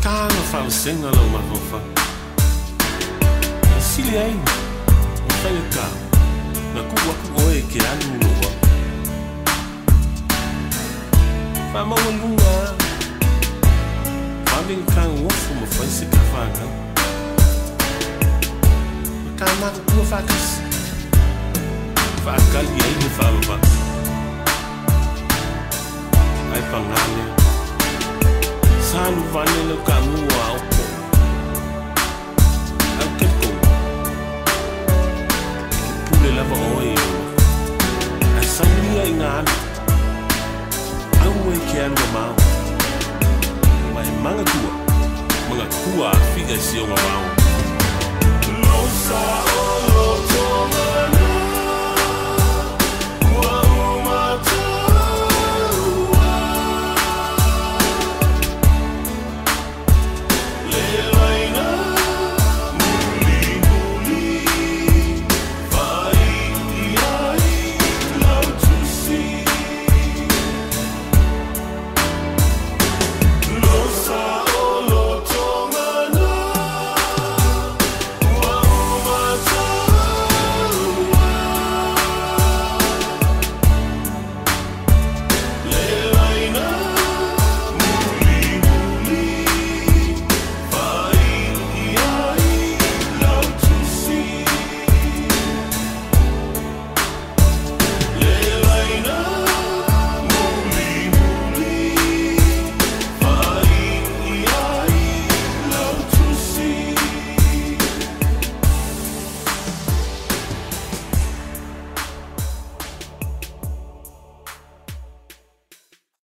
Kanga fala senga lo mafofa. Sili ai. Fai ka. Na kuwa oe ke anu lo. Mama lunga. Mami kan wofu mo fai se ka faka. Kama ku fakas. Fakal ai ni fala. Ai pangane. Sanu vanele kamu au. Akeko. Pule lava oi. Asania ingana. Awe ke anu mau. Mai manga tua figa si o mau. Lo sa o